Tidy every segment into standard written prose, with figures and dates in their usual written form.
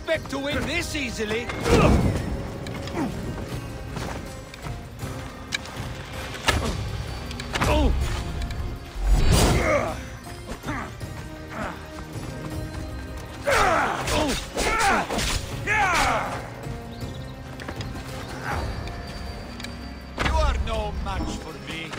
expect to win this easily. You are no match for me.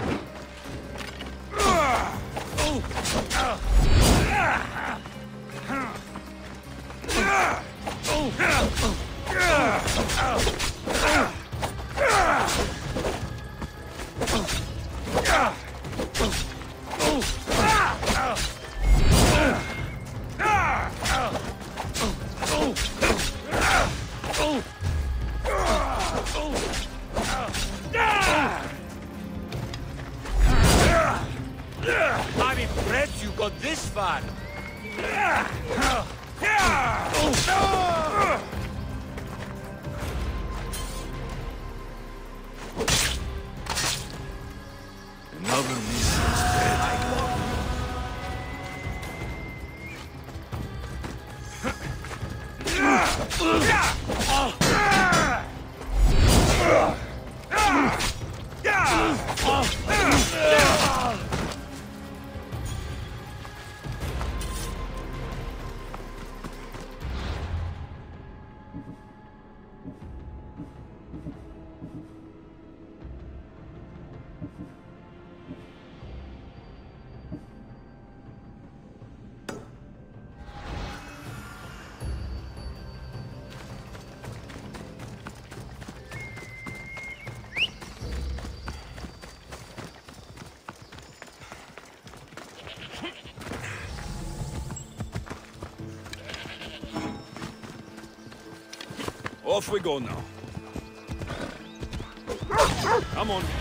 I'm impressed you got this far. Another missile spread. Off we go now. Come on.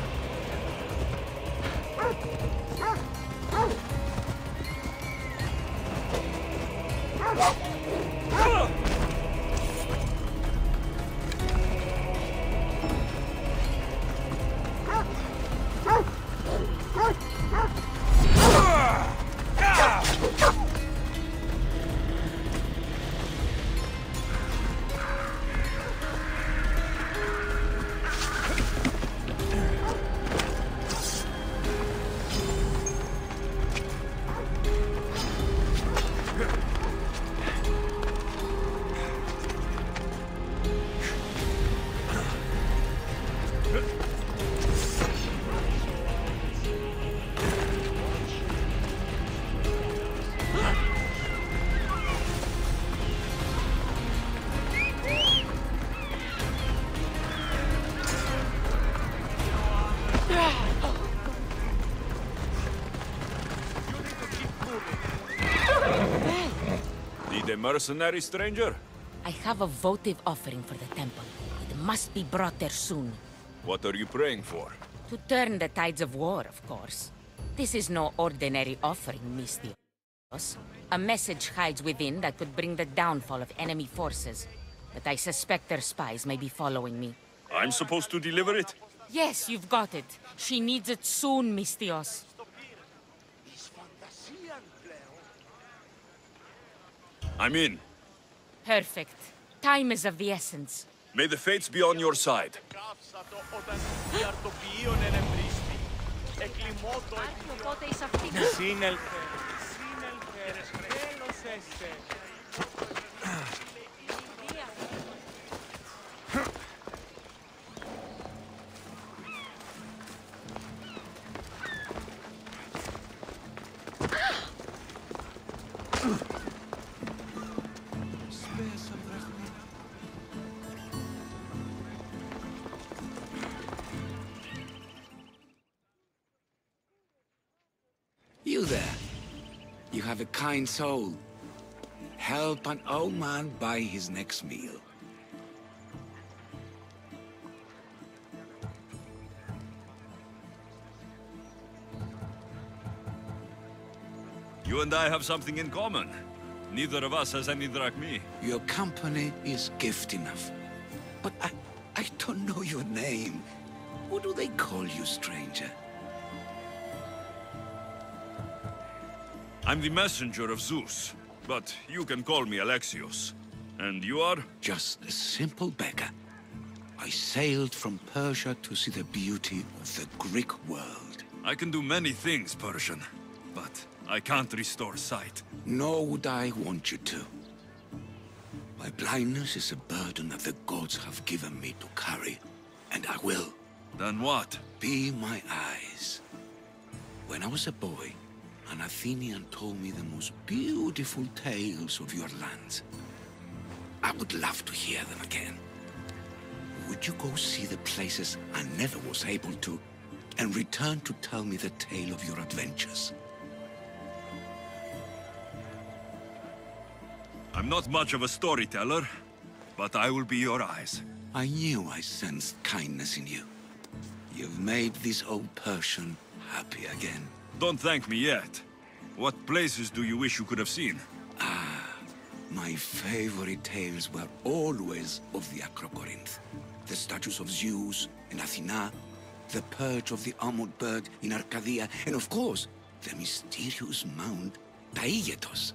Mercenary stranger? I have a votive offering for the temple. It must be brought there soon. What are you praying for? To turn the tides of war, of course. This is no ordinary offering, Mystios. A message hides within that could bring the downfall of enemy forces. But I suspect their spies may be following me. I'm supposed to deliver it? Yes, you've got it. She needs it soon, Mystios. I'm in. Perfect. Time is of the essence. May the fates be on your side. You there. You have a kind soul. Help an old man buy his next meal. You and I have something in common. Neither of us has any drachmi. Your company is gift enough. But I don't know your name. What do they call you, stranger? I'm the messenger of Zeus, but you can call me Alexios. And you are? Just a simple beggar. I sailed from Persia to see the beauty of the Greek world. I can do many things, Persian, but I can't restore sight. Nor would I want you to. My blindness is a burden that the gods have given me to carry, and I will. Then what? Be my eyes. When I was a boy, an Athenian told me the most beautiful tales of your lands. I would love to hear them again. Would you go see the places I never was able to, and return to tell me the tale of your adventures? I'm not much of a storyteller, but I will be your eyes. I knew I sensed kindness in you. You've made this old Persian happy again. Don't thank me yet. What places do you wish you could have seen? My favorite tales were always of the Acrocorinth. The statues of Zeus in Athena, the perch of the armored bird in Arcadia, and of course, the mysterious mound Taigetos.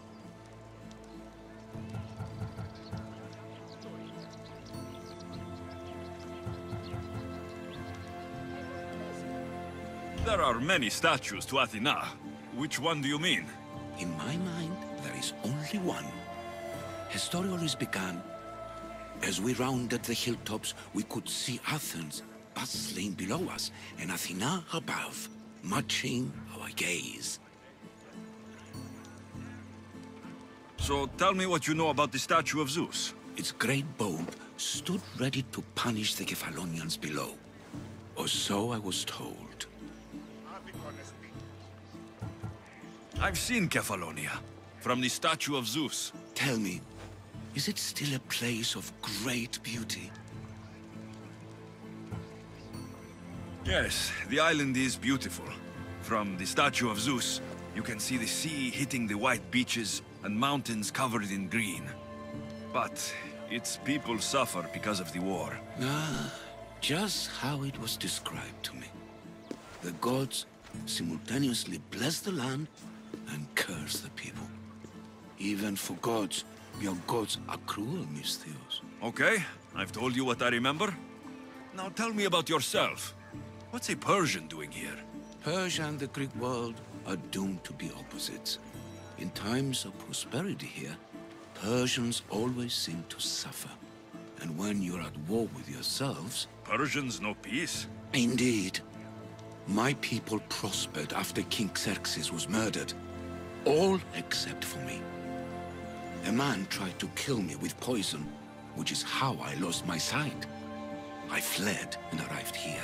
There are many statues to Athena. Which one do you mean? In my mind, there is only one. Historiolis began. As we rounded the hilltops, we could see Athens bustling below us, and Athena above, matching our gaze. So tell me what you know about the statue of Zeus. Its great bulb stood ready to punish the Kephalonians below. Or so I was told. I've seen Kephallonia, from the statue of Zeus. Tell me, is it still a place of great beauty? Yes, the island is beautiful. From the statue of Zeus, you can see the sea hitting the white beaches and mountains covered in green. But its people suffer because of the war. Just how it was described to me. The gods simultaneously bless the land and curse the people. Even for gods, your gods are cruel, Misthios. Okay, I've told you what I remember. Now tell me about yourself. What's a Persian doing here? Persia and the Greek world are doomed to be opposites. In times of prosperity here, Persians always seem to suffer. And when you're at war with yourselves... Persians know peace? Indeed. My people prospered after King Xerxes was murdered. All except for me. A man tried to kill me with poison, which is how I lost my sight. I fled and arrived here.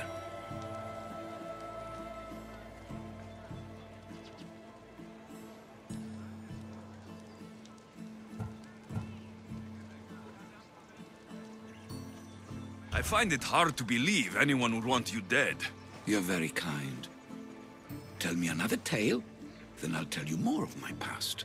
I find it hard to believe anyone would want you dead. You're very kind. Tell me another tale, then I'll tell you more of my past.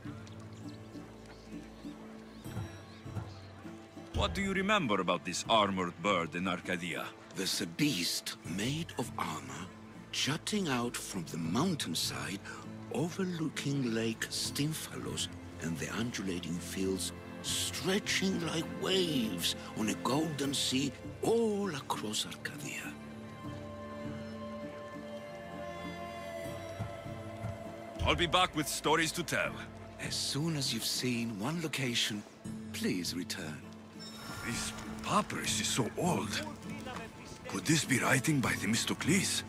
What do you remember about this armored bird in Arcadia? There's a beast made of armor, jutting out from the mountainside, overlooking Lake Stymphalos and the undulating fields, stretching like waves on a golden sea all across Arcadia. I'll be back with stories to tell. As soon as you've seen one location, please return. This papyrus is so old. Could this be writing by Themistocles?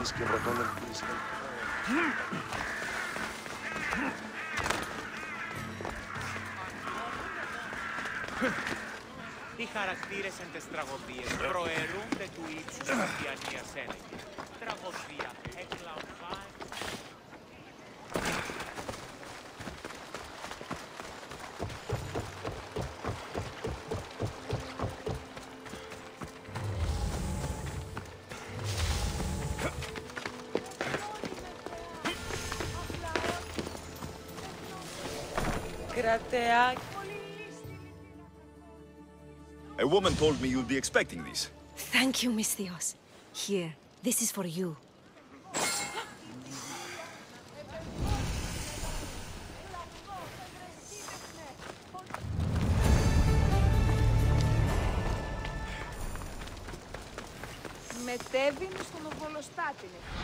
Οι χαρακτήρες εν τες τραγωδίες προαιρούνται του ύψους της διανοίας έλεγε. Τραγωδία εκλαμβάνει. Κρατεάκι. A woman told me you'd be expecting these. Thank you, Misthios. Here, this is for you. Μετέβηνε στον Οβολοστάτη,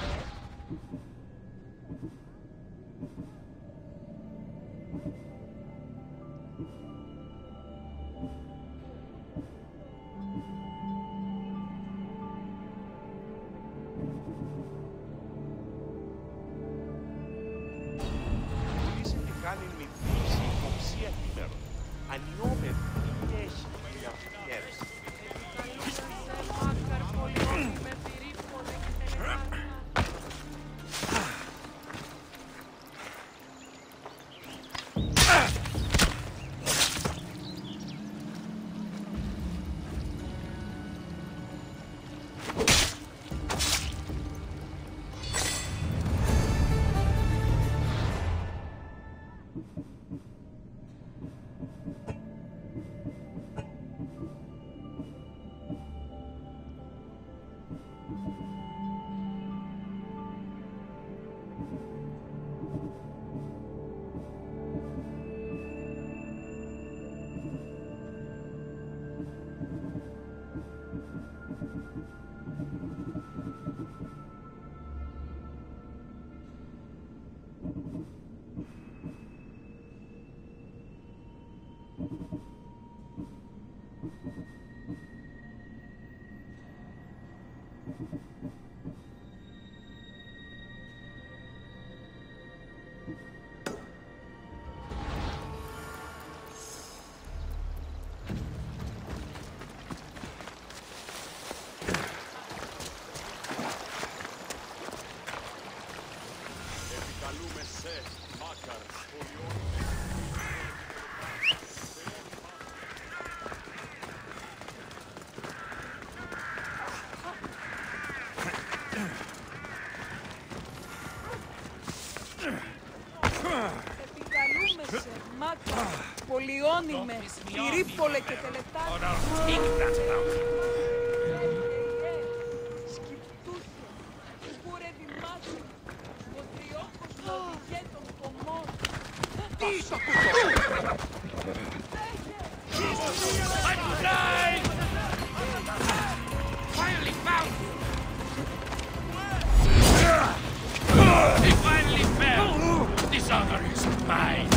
Πολιώνυμε, Πυρίπολε και Τελετάρι. Σκυπτούχε, κουρεύει μάτσο, ο τριόκος του οδηγέ των κομμών. Τι στο κουτό! Finally found you! He finally fell! This honor is mine!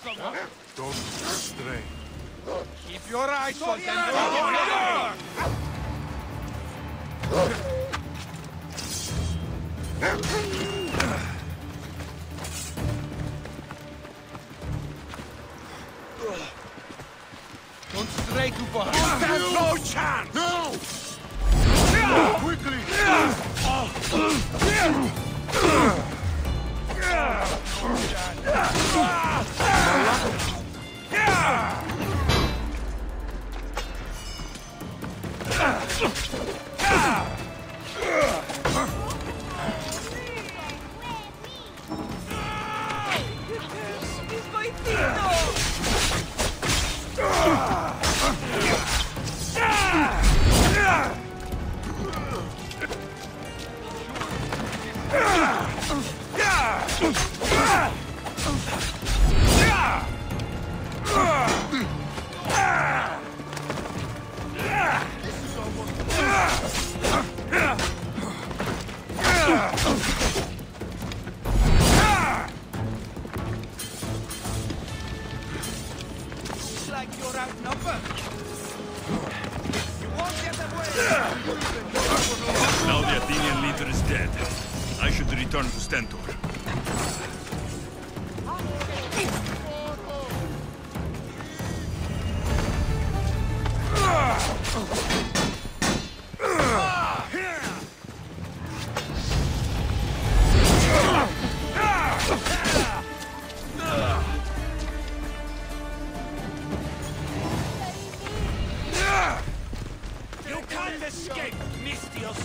Don't stray. Keep your eyes on them. Don't stray too far. There's no chance! No! Quickly! Like you're outnumbered. You won't get away. Now the Athenian leader is dead. I should return to Stentor. You can't escape, Mistios.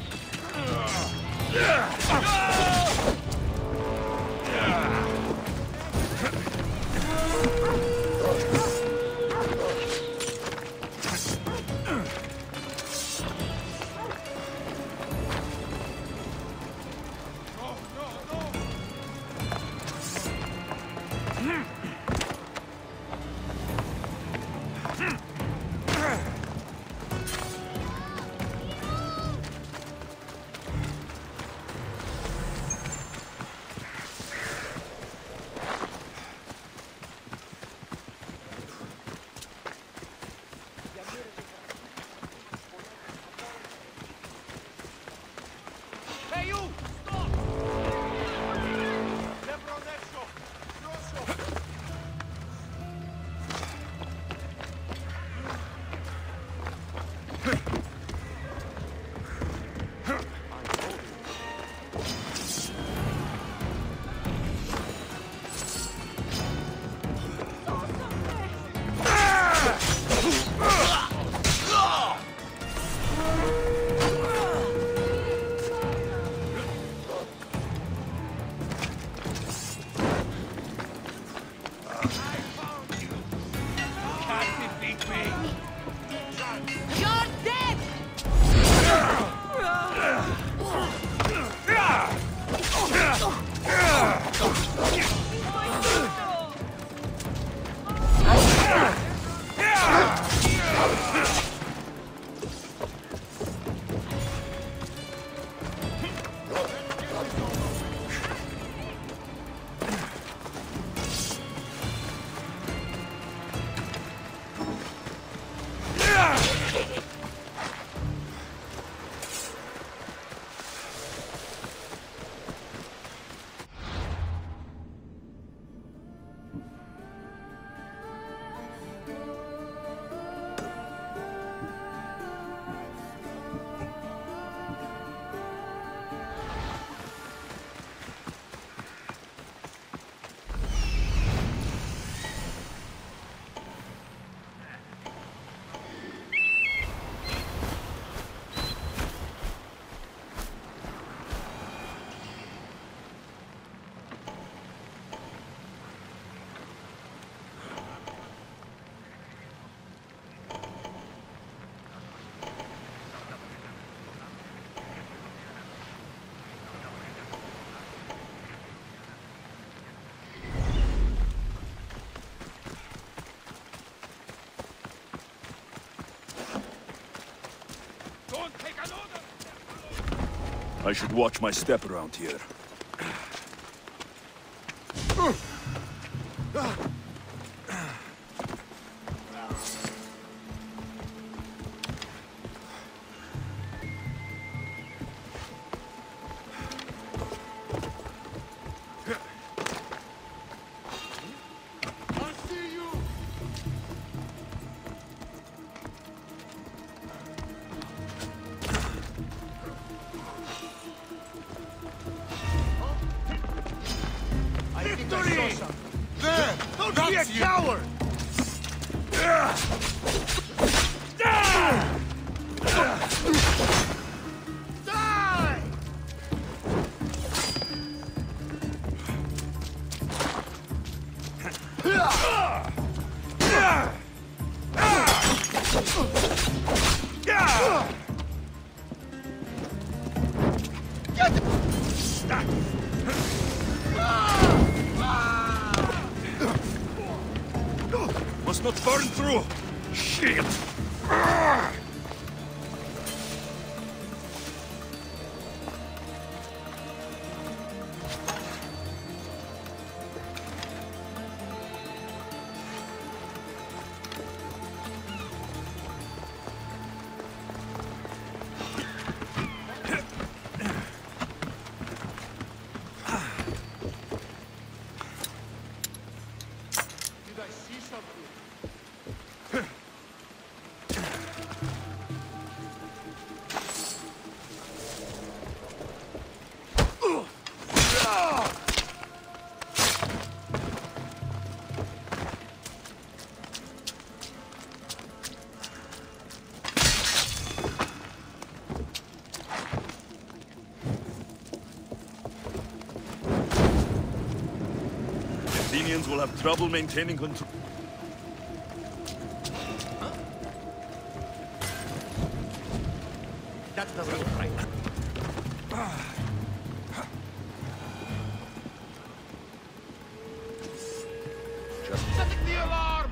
Hey, you! Stop! I should watch my step around here. There! Don't That's be a you. coward! Die! Must not burn through! Shit! Did I see something? Athenians will have trouble maintaining control. That doesn't look right. Setting the alarm!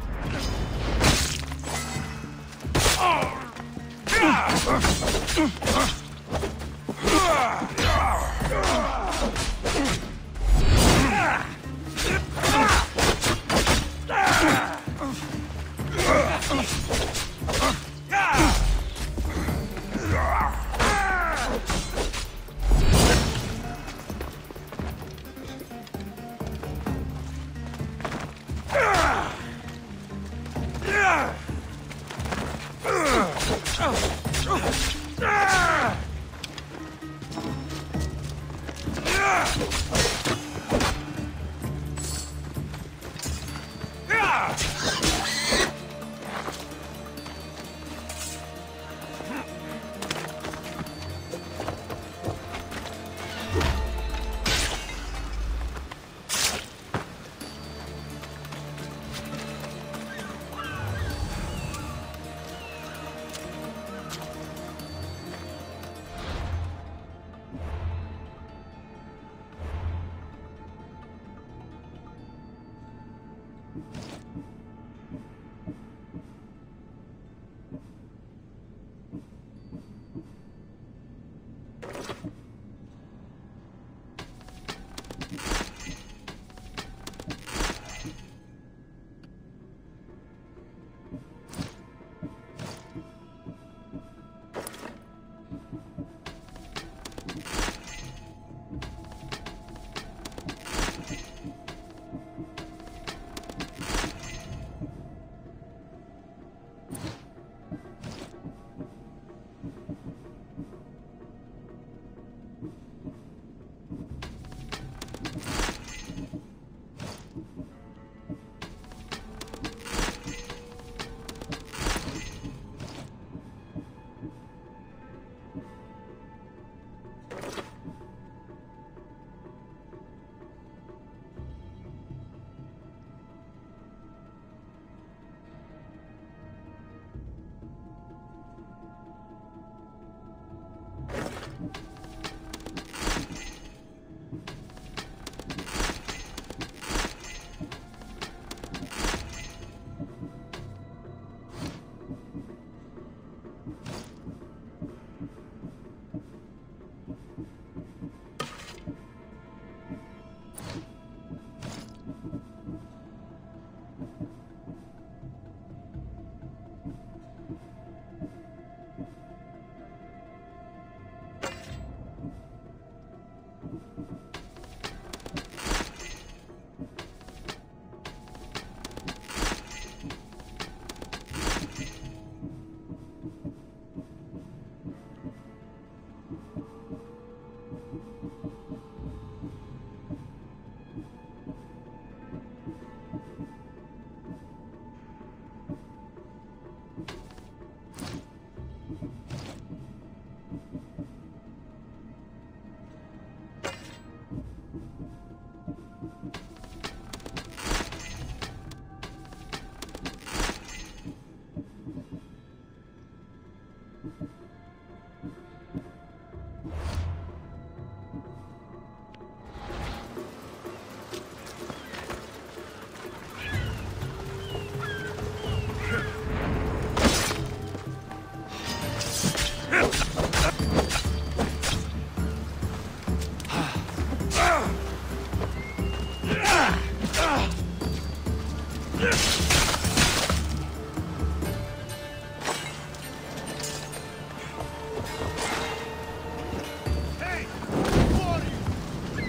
Hey! Who are you?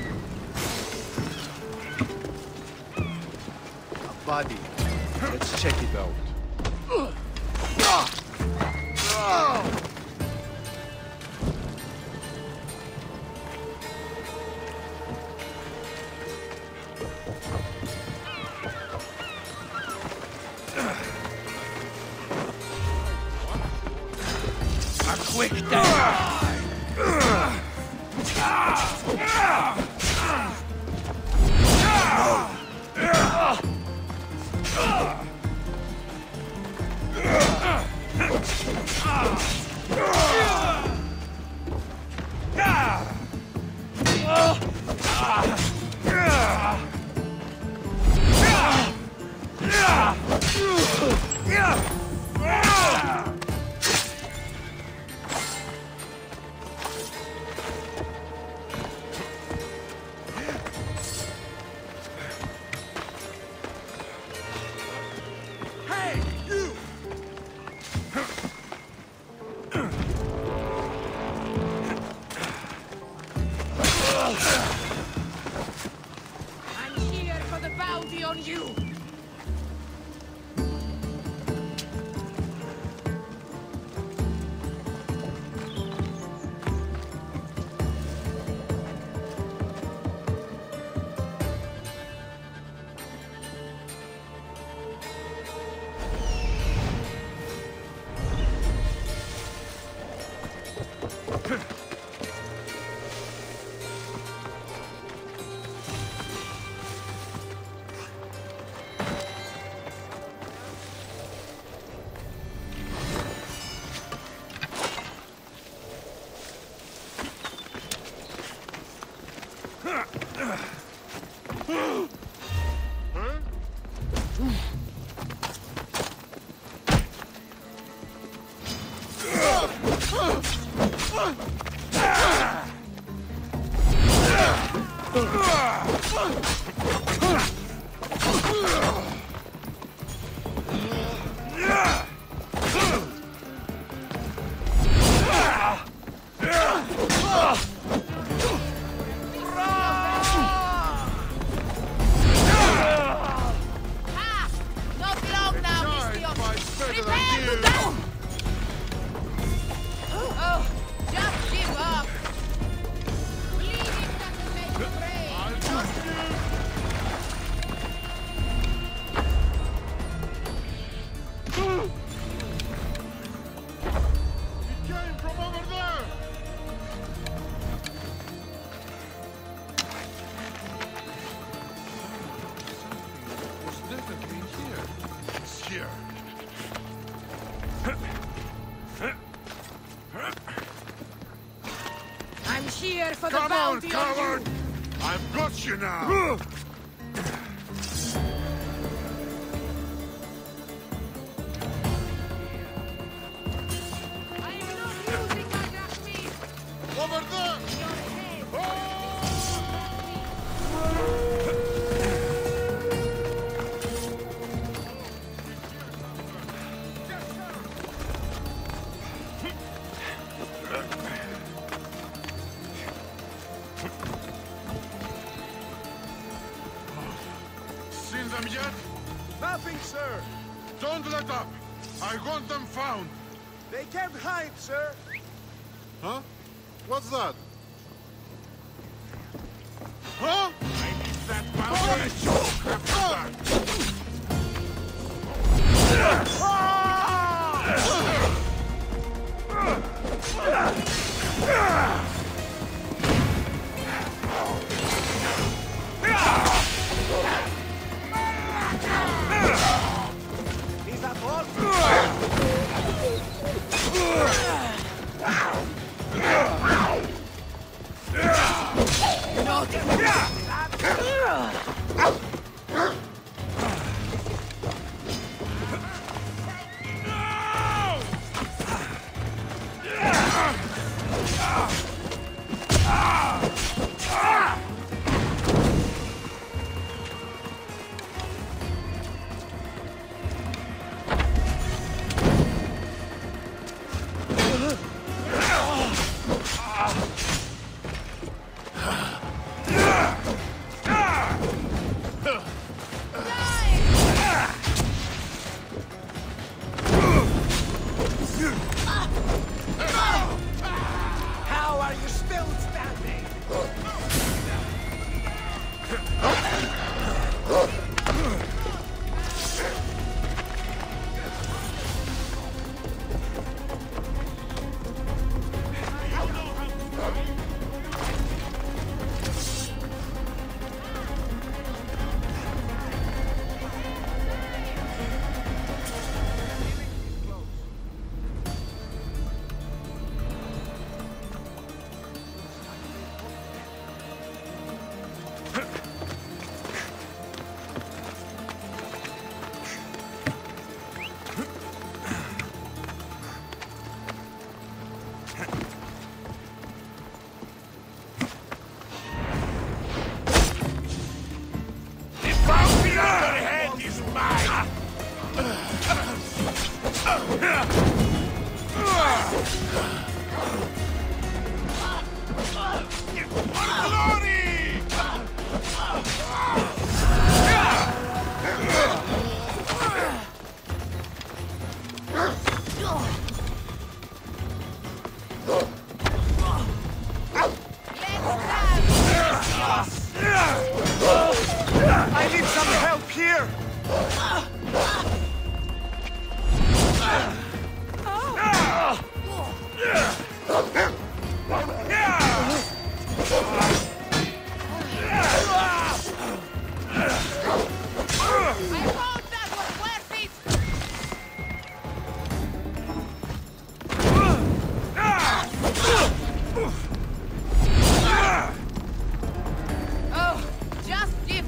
A body. Let's check it out. A quick death! I'm here for the bounty on you! Not long now, Misthios! Prepare to down! Oh, just give up! Bleeding doesn't make you brave! I'll just It came from over there! Was definitely here. It's here. I'm here for the Come on, bounty on coward! you! I've got you now! I am not losing my Rashmi! Over there! Your head! Seen them yet? Nothing, sir. Don't let up! I want them found! They can't hide, sir. Huh? What's that? Huh? I need that bounty. Is that all? Not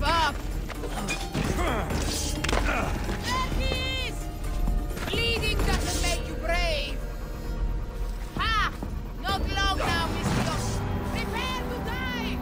Up! There he is! Bleeding doesn't make you brave! Ha! Not long now, Mistios! Prepare to die!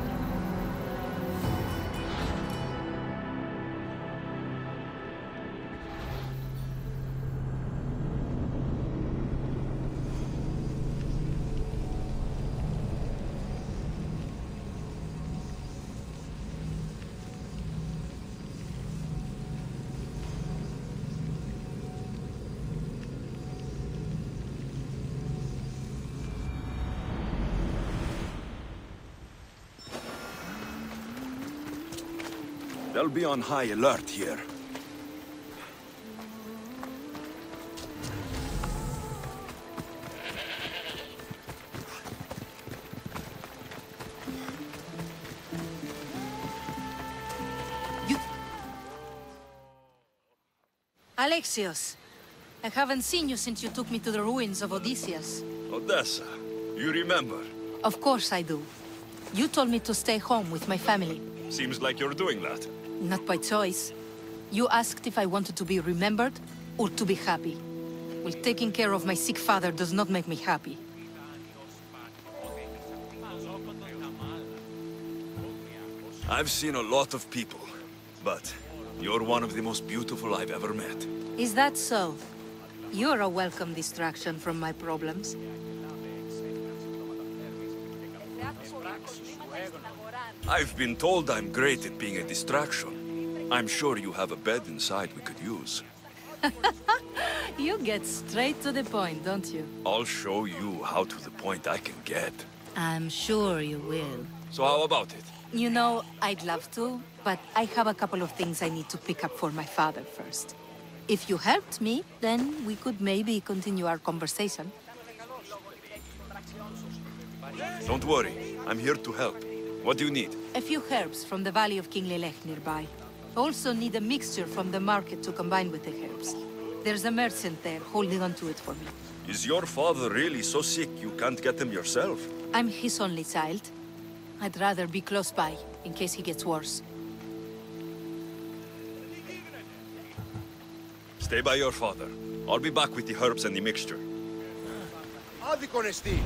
They'll be on high alert here. Alexios, I haven't seen you since you took me to the ruins of Odysseus. Odessa, you remember? Of course I do. You told me to stay home with my family. Seems like you're doing that. Not by choice. You asked if I wanted to be remembered or to be happy. Well, taking care of my sick father does not make me happy. I've seen a lot of people, but you're one of the most beautiful I've ever met. Is that so? You're a welcome distraction from my problems. I've been told I'm great at being a distraction. I'm sure you have a bed inside we could use. You get straight to the point, don't you? I'll show you how to the point I can get. I'm sure you will. So how about it? You know, I'd love to, but I have a couple of things I need to pick up for my father first. If you helped me, then we could maybe continue our conversation. Don't worry, I'm here to help. What do you need? A few herbs from the valley of King Leonidas nearby. Also need a mixture from the market to combine with the herbs. There's a merchant there holding on to it for me. Is your father really so sick you can't get him yourself? I'm his only child. I'd rather be close by, in case he gets worse. Stay by your father. I'll be back with the herbs and the mixture. Άδικον εστί.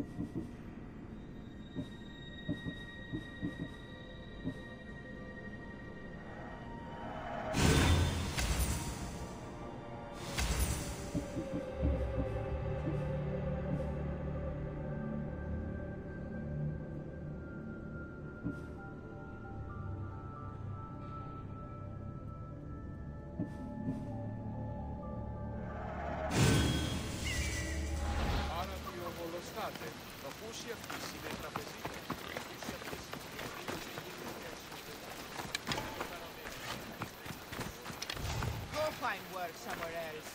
Go find work somewhere else.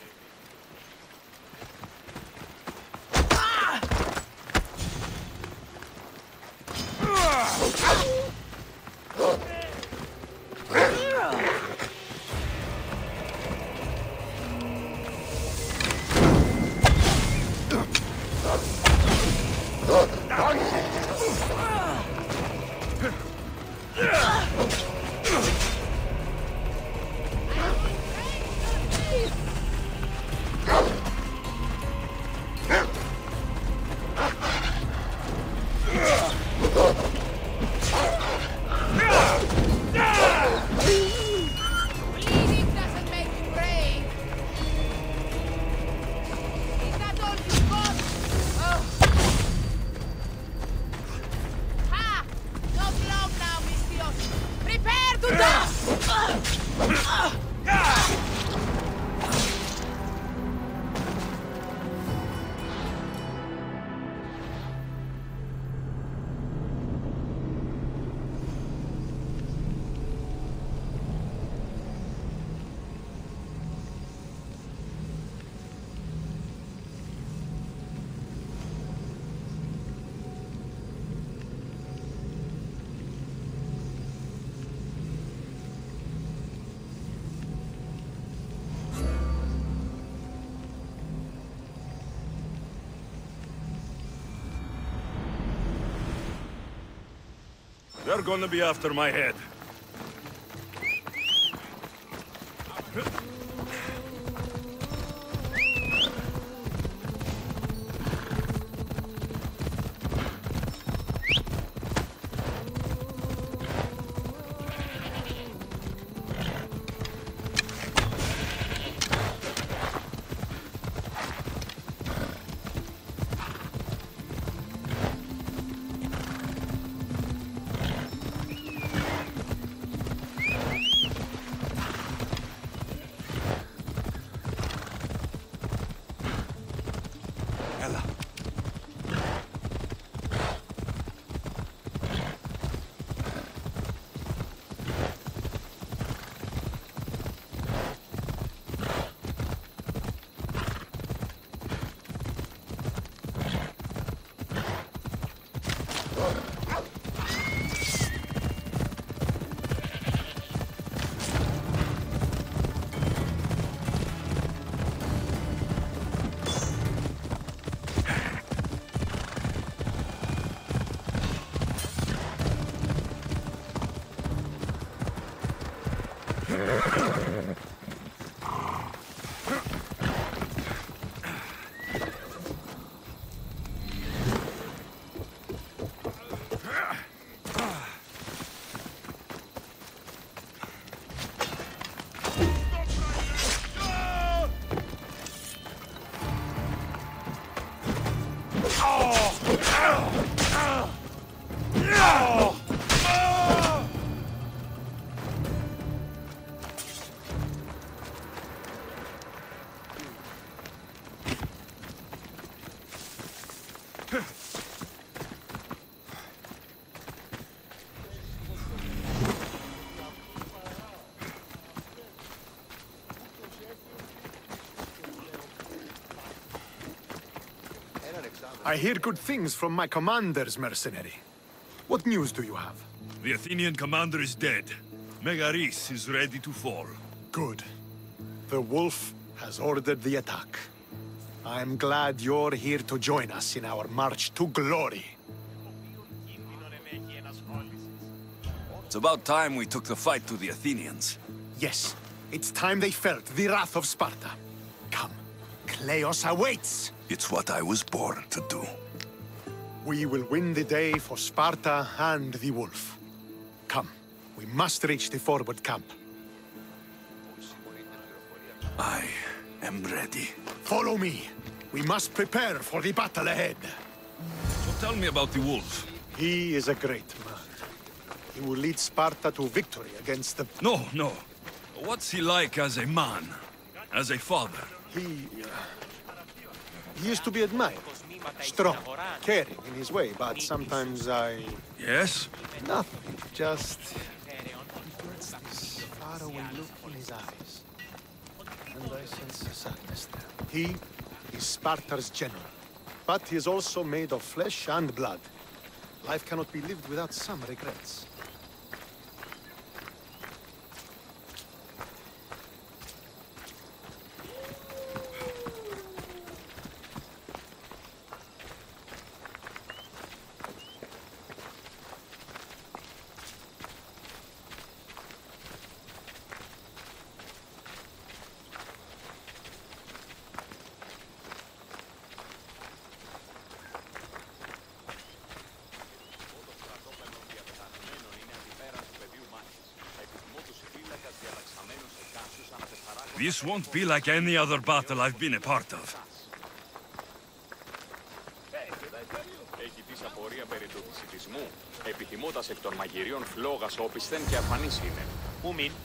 Bleeding doesn't make you brave. Is that all you got? Oh. Ha! Not long now, Mistios. Prepare to die! They're gonna be after my head. I hear good things from my commander's mercenary. What news do you have? The Athenian commander is dead. Megaris is ready to fall. Good. The wolf has ordered the attack. I'm glad you're here to join us in our march to glory. It's about time we took the fight to the Athenians. Yes, it's time they felt the wrath of Sparta. Come, Kleos awaits! It's what I was born to do. We will win the day for Sparta and the wolf. Come, we must reach the forward camp. I am ready. Follow me. We must prepare for the battle ahead. So tell me about the wolf. He is a great man. He will lead Sparta to victory against the... No, no. What's he like as a man? As a father? He is to be admired. Strong, caring in his way, but sometimes I... Yes? Nothing, just... He gets this faraway look in his eyes. And I sense a sadness there. He is Sparta's general. But he is also made of flesh and blood. Life cannot be lived without some regrets. This won't be like any other battle I've been a part of. Έχει της απορία περί του φυσιτισμού. Επιθυμώντας εκ των μαγειριών φλόγας όπισθεν και αφανής είναι. Μούμιν,